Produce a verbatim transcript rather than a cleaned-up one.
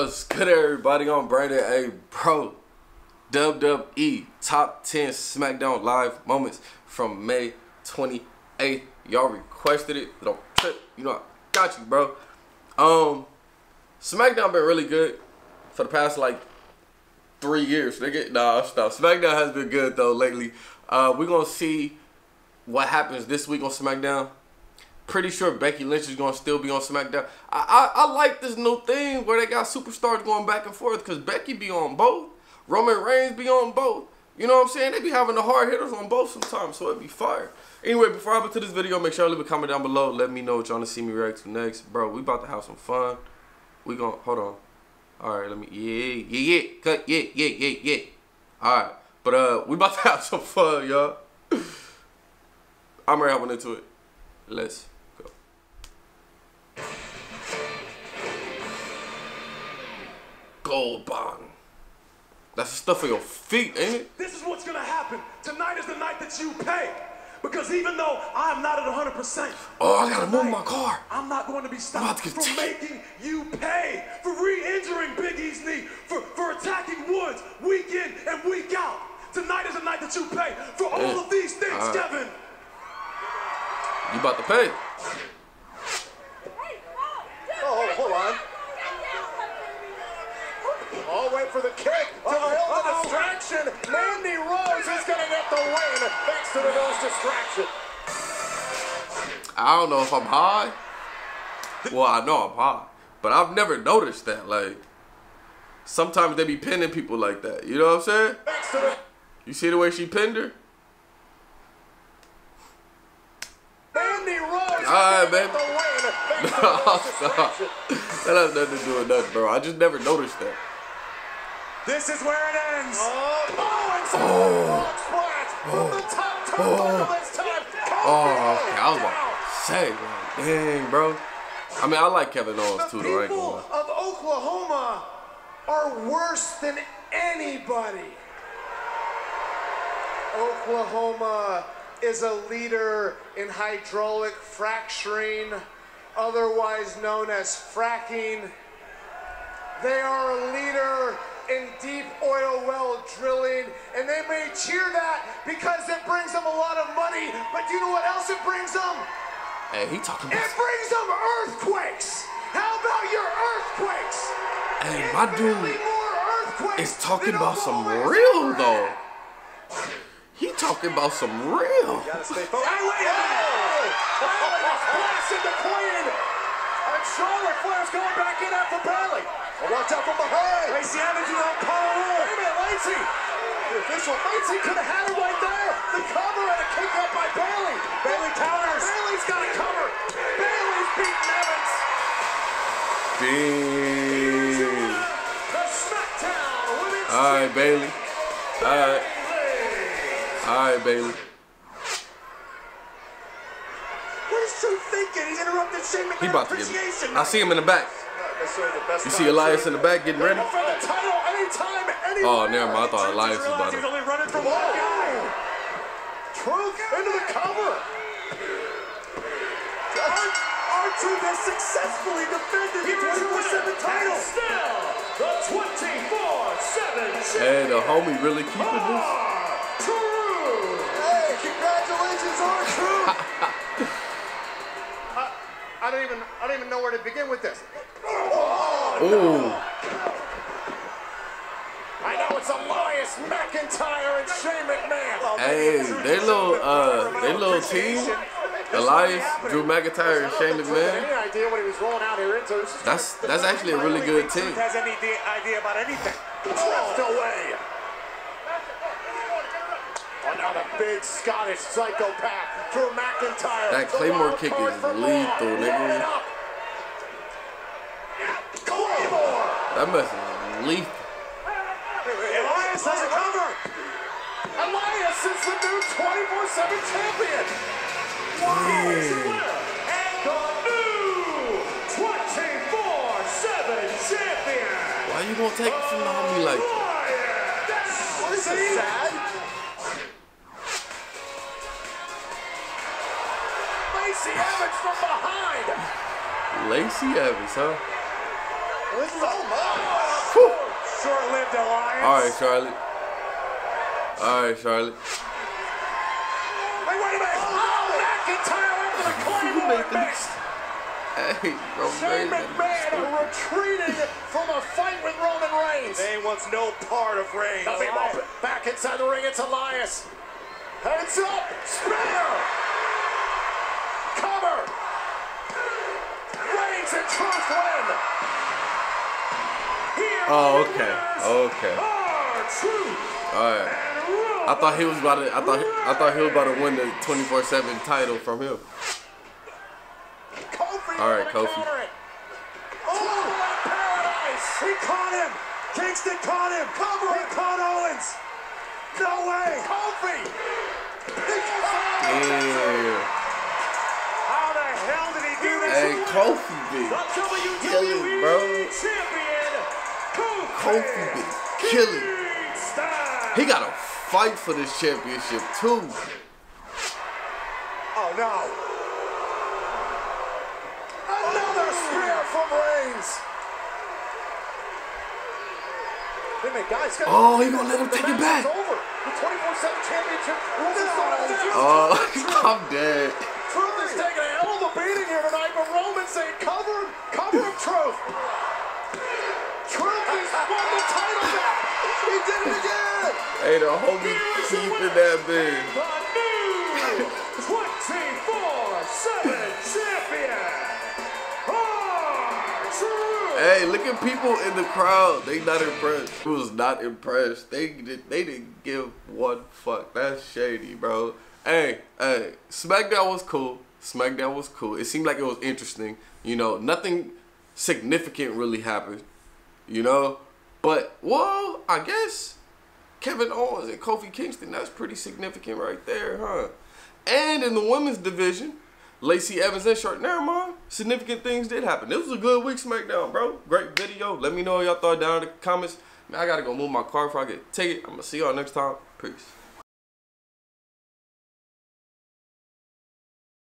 What's good, everybody? I'm Brandon. Hey, bro. W W E Top ten SmackDown Live moments from May twenty-eighth. Y'all requested it. Don't trip. You know I got you, bro. Um, SmackDown been really good for the past like three years. They get nah stop. SmackDown has been good though lately. Uh, we're gonna see what happens this week on SmackDown. Pretty sure Becky Lynch is gonna still be on SmackDown. I, I I like this new thing where they got superstars going back and forth because Becky be on both, Roman Reigns be on both. You know what I'm saying? They be having the hard hitters on both sometimes, so it'd be fire. Anyway, before I hop into this video, make sure you leave a comment down below. Let me know what y'all want to see me react to next, bro. We about to have some fun. We gonna hold on. All right, let me yeah yeah yeah cut yeah yeah yeah yeah. All right, but uh, we about to have some fun, y'all. I'm ready hopping into it. Let's. Gold bond. That's the stuff for your feet, ain't it? This is what's gonna happen. Tonight is the night that you pay. Because even though I'm not at one hundred percent, oh, I gotta move my car. I'm not going to be stopped from making you pay for re-injuring Big E's knee, for, for attacking Woods week in and week out. Tonight is the night that you pay for all yeah. of these things, right. Kevin. You about to pay. Oh, hold on. Oh, wait for the kick to oh, build oh, the distraction. Oh. Mandy Rose is going to get the win thanks to the nose distraction. I don't know if I'm high. Well, I know I'm high, but I've never noticed that. Like, sometimes they be pinning people like that. You know what I'm saying? Thanks to the you see the way she pinned her? Mandy Rose. All right, baby. No, stop. That has nothing to do with nothing, bro. I just never noticed that. This is where it ends. Oh, oh, and some oh. Splat from the top turnbuckle oh. this time. Oh, okay. I was about to say, man. Dang, bro. I mean, I like Kevin Owens too, though. The people of Oklahoma are worse than anybody. Oklahoma is a leader in hydraulic fracturing, otherwise known as fracking. They are a leader in deep oil well drilling, and they may cheer that because it brings them a lot of money, but do you know what else it brings them? Hey, he talking about... It brings them earthquakes! How about your earthquakes? Hey, my dude is talking about some real, though. He talking about some real. You gotta stay focused. Hey, wait a minute! Blasted the Queen! And Charlotte Flair's going back in after Bayley. Oh, watch out from behind. Lacey Evans in that power roll. Wait a minute, Lacey. The official Lacey could have had it right there. The cover and a kick out by Bayley. Bayley counters. Bayley's got a cover. Bayley's beating Evans. Bing. The SmackDown Women's All right, Bayley. All right. All right, Bayley. What is True thinking? He's interrupted Shane McMahon's He about to get it. I see him in the back. You see Elias in the back getting ready? Oh, never mind. I thought Elias was about to. He's only running from one guy. Truth into the cover. R-Truth has successfully defended the twenty-four seven title. Still, the twenty-four seven champion. Hey, the homie really keeping this? Hey, congratulations, R-Truth. I, I don't even, I don't even know where to begin with this. Oh, Ooh. no. I know it's Elias McIntyre and Shane McMahon. Hey, they little, uh, they little team. Elias, Drew McIntyre, and Shane McMahon. Any idea what he was rolling out here into? That's that's actually a really good team. Has any idea about anything? Drift away. Oh, now the big Scottish psychopath, Drew McIntyre. That Claymore kick is lethal, nigga. That mess is lethal. Elias has a cover. Elias is the new twenty-four seven champion. Yeah. And the new twenty-four seven champion. Why you gonna take it from the homie like that? What is this, sad? Lacey Evans from behind. Lacey Evans, huh? This is oh my. All right, Charlotte. All right, Charlotte. Hey, wait a minute. Oh, McIntyre after the Claymore mix. Hey, Roman Shane Reigns. McMahon retreating from a fight with Roman Reigns. They wants no part of Reigns. The big ball back inside the ring. It's Elias. Heads up. Spear. Cover. Reigns and Truth win. Here Oh, okay. Okay. R-Truth. All right. I thought he was about to. I thought. I thought he was about to win the twenty-four seven title from him. Kofi. All right, Kofi. Oh, paradise. He caught him. Kingston caught him. Cover. He caught Owens. No way. Kofi. Yeah. How the hell did he do this? Hey, Kofi be The W W killing, E bro. champion, Kofi, Kofi be killing. Kingston. He got to fight for this championship too. Oh, no. Another spear from Reigns. Wait a minute, guys. Oh, he gonna let him take it back. It's over. The twenty-four seven championship rules are starting. Oh, I'm dead. Truth is taking a hell of a beating here tonight, but Roman saying cover him, cover him, Truth. Truth has won the title back. He did it again. Hey, the homie keeping that big. The new twenty-four seven champion, R-Truth. Hey, look at people in the crowd. They not impressed. He was not impressed. They did. They didn't give one fuck. That's shady, bro. Hey, hey. SmackDown was cool. SmackDown was cool. It seemed like it was interesting. You know, nothing significant really happened. You know, but well, I guess Kevin Owens and Kofi Kingston. That's pretty significant right there, huh? And in the women's division, Lacey Evans and Charlotte. Never mind. Significant things did happen. This was a good week, SmackDown, bro. Great video. Let me know what y'all thought down in the comments. Man, I gotta go move my car before I get take it. I'm gonna see y'all next time. Peace.